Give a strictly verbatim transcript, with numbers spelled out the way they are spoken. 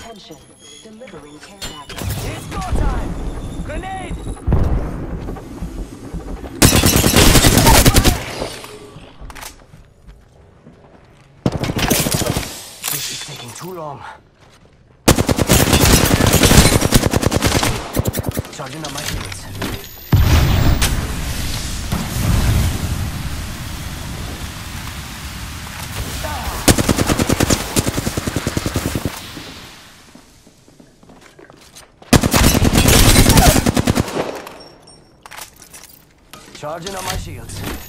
Attention, delivering care package. It's go time! Grenade! This is taking too long. Charging up my shields. Charging on my shields.